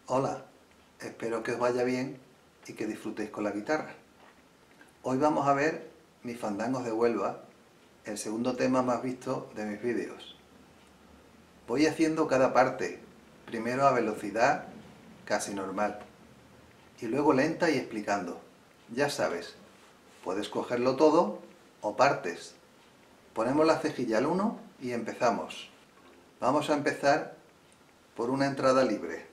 Hola, espero que os vaya bien y que disfrutéis con la guitarra. Hoy vamos a ver mis fandangos de Huelva, el segundo tema más visto de mis vídeos. Voy haciendo cada parte, primero a velocidad casi normal, y luego lenta y explicando. Ya sabes, puedes cogerlo todo o partes. Ponemos la cejilla al 1 y empezamos. Vamos a empezar por una entrada libre.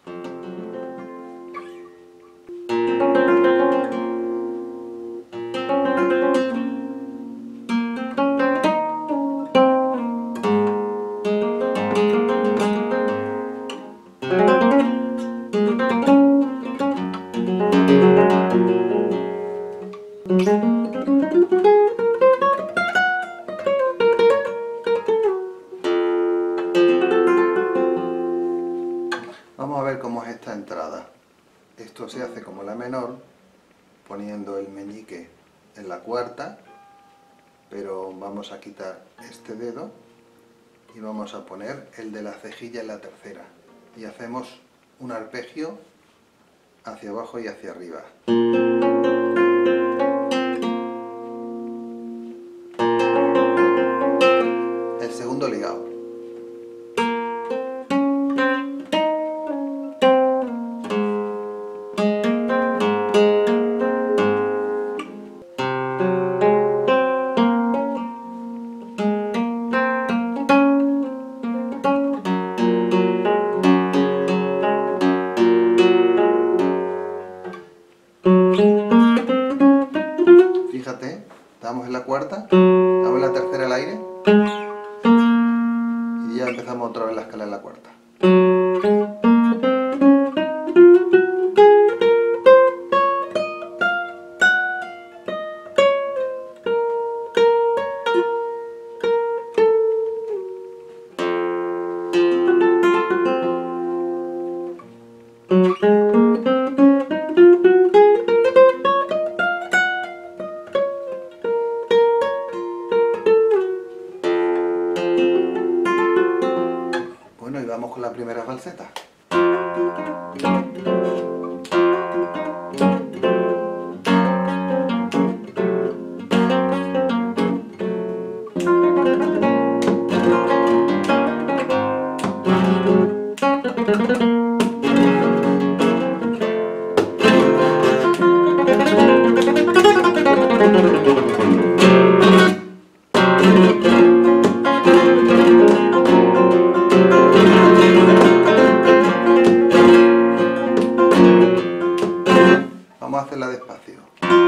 Vamos a ver cómo es esta entrada. Esto se hace como la menor, poniendo el meñique en la cuarta, pero vamos a quitar este dedo y vamos a poner el de la cejilla en la tercera. Y hacemos un arpegio hacia abajo y hacia arriba. El segundo ligado. Fíjate, estamos en la cuarta, estamos en la tercera al aire y ya empezamos otra vez la escala en la cuarta. Bueno, y vamos con la primera falseta. Vamos a hacerla despacio.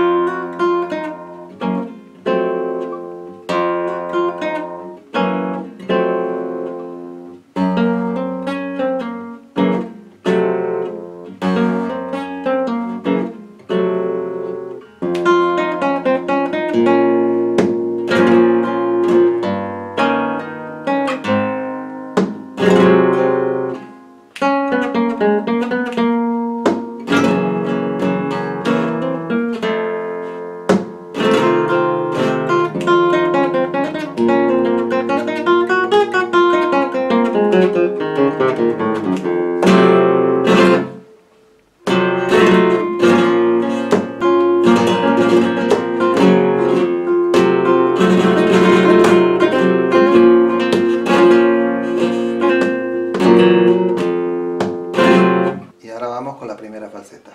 Y ahora vamos con la primera falseta.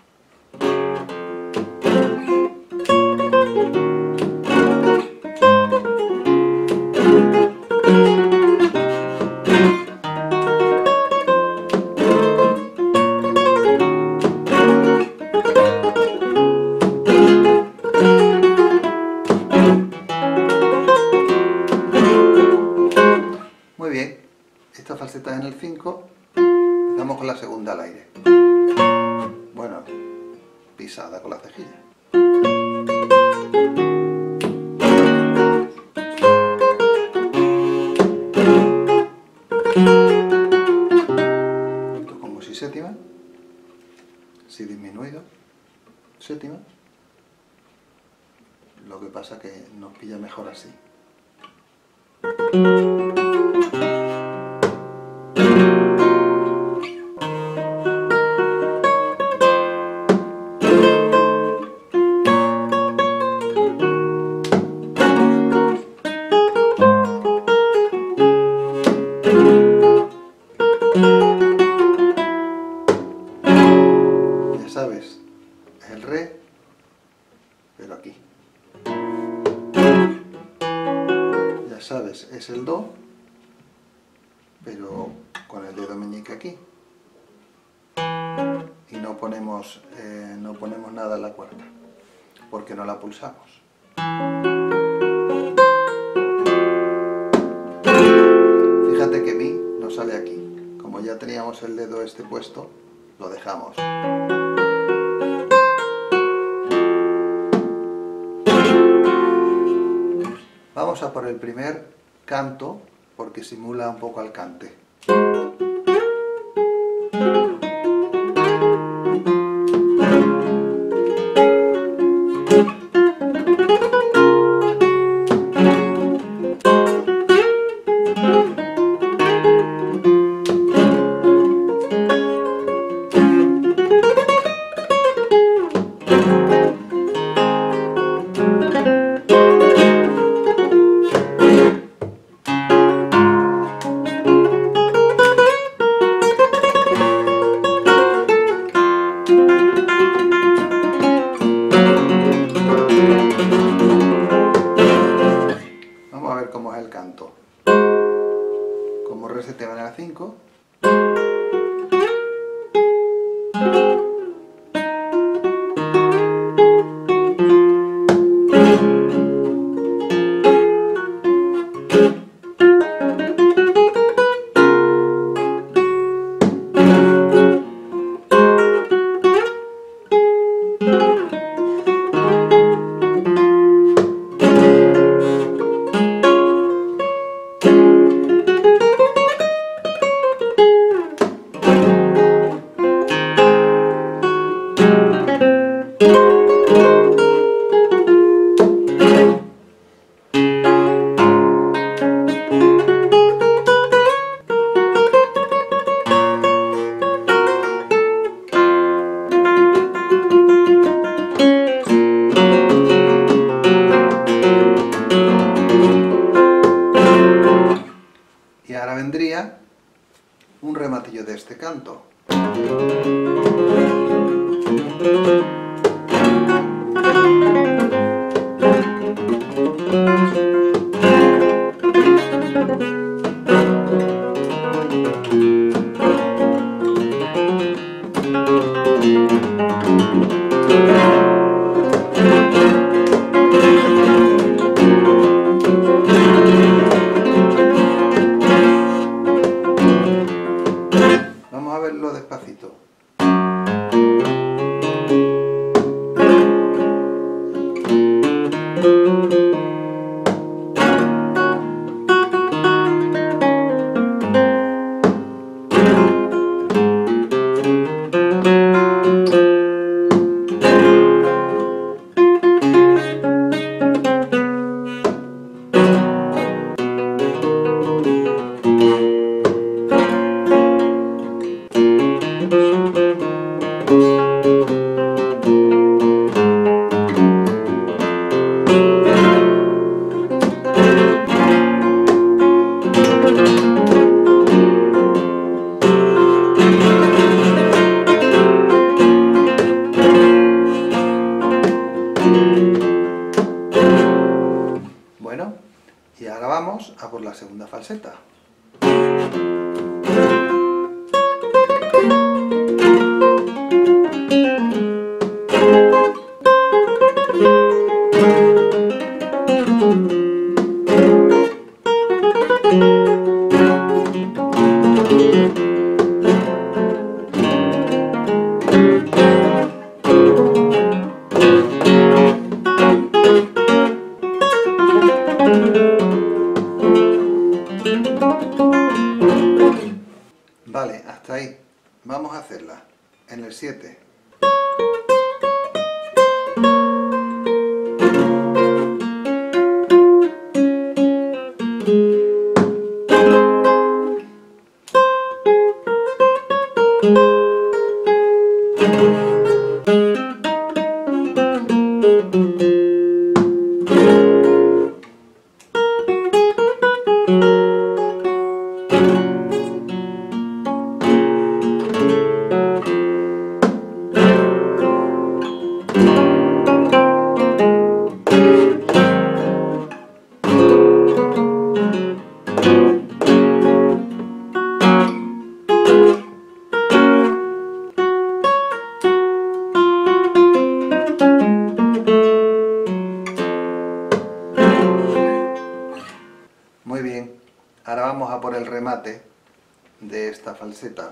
Muy bien, esta falseta es en el 5, empezamos con la segunda al aire. Bueno, pisada con la cejilla. Esto como si séptima, si disminuido, séptima. Lo que pasa que nos pilla mejor así. pues es el Do, pero con el dedo meñique aquí. Y no ponemos nada en la cuerda, porque no la pulsamos. Fíjate que Mi no sale aquí. Como ya teníamos el dedo este puesto, lo dejamos. Vamos a por el primer canto, porque simula un poco al cante. Vamos a ver cómo es el canto. Como Re 7 manera 5. Y ahora vendría un rematillo de este canto. Vamos a verlo despacito. Bueno, y ahora vamos a por la segunda falseta. Vale, hasta ahí. Vamos a hacerla en el 7. remate de esta falseta.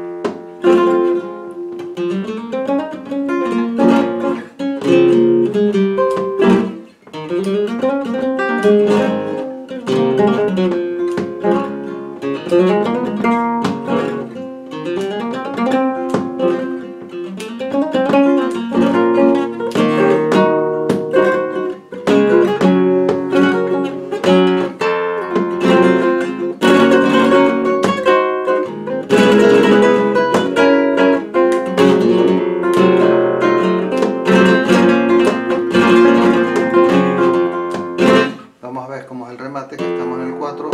Vamos a ver cómo es el remate, que estamos en el 4.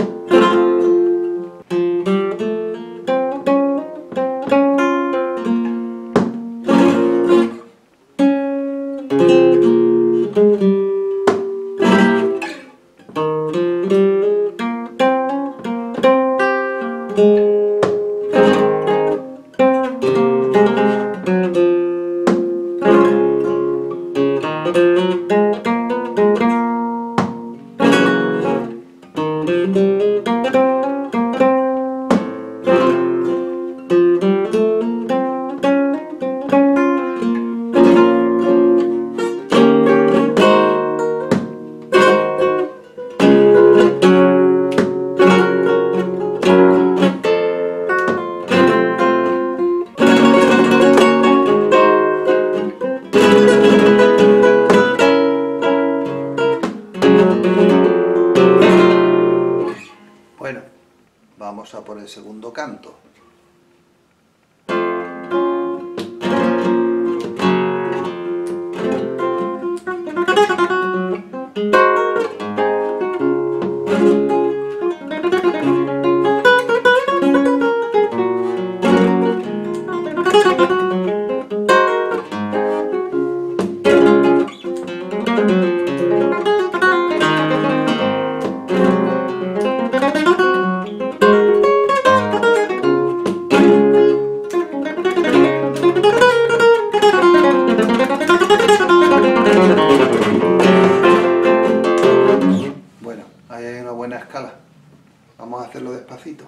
Bueno, vamos a por el segundo canto. Bueno, ahí hay una buena escala. Vamos a hacerlo despacito.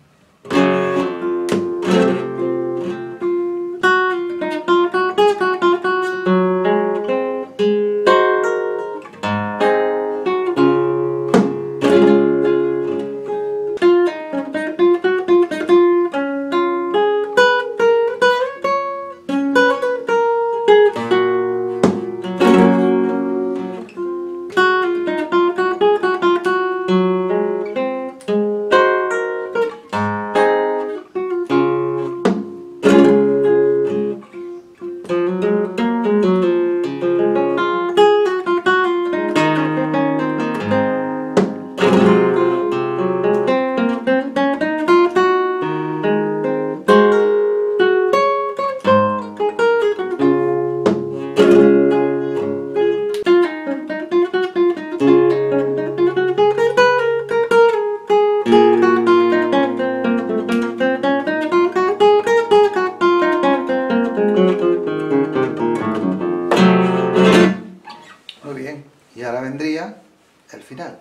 Muy bien, y ahora vendría el final.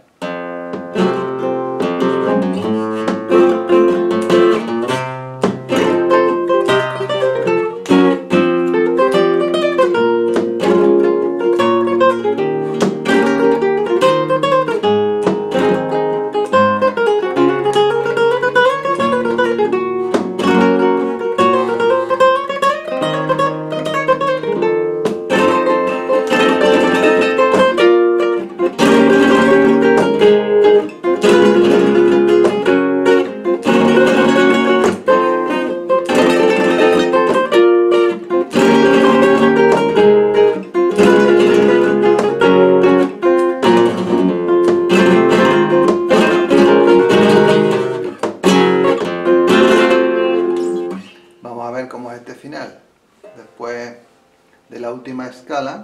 Vamos a ver cómo es este final. Después de la última escala,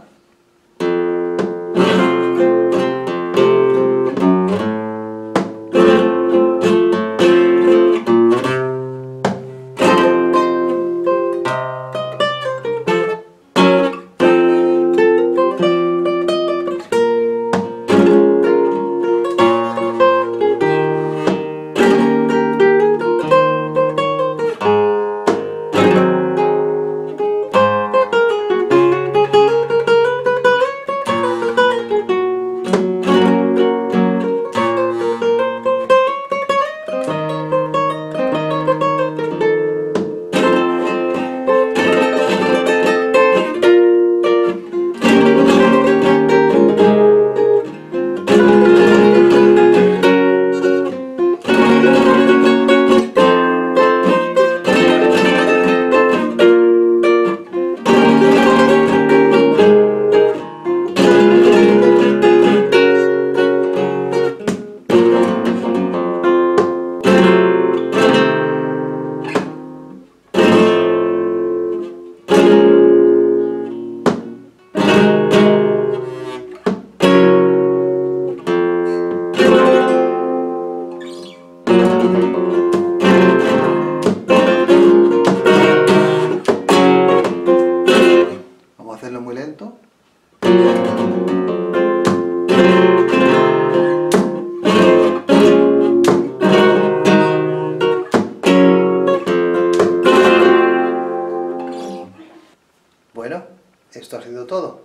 Bueno, esto ha sido todo.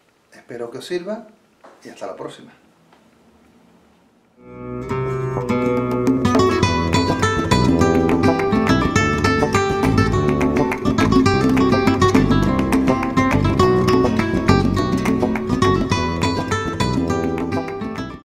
Espero que os sirva y hasta la próxima.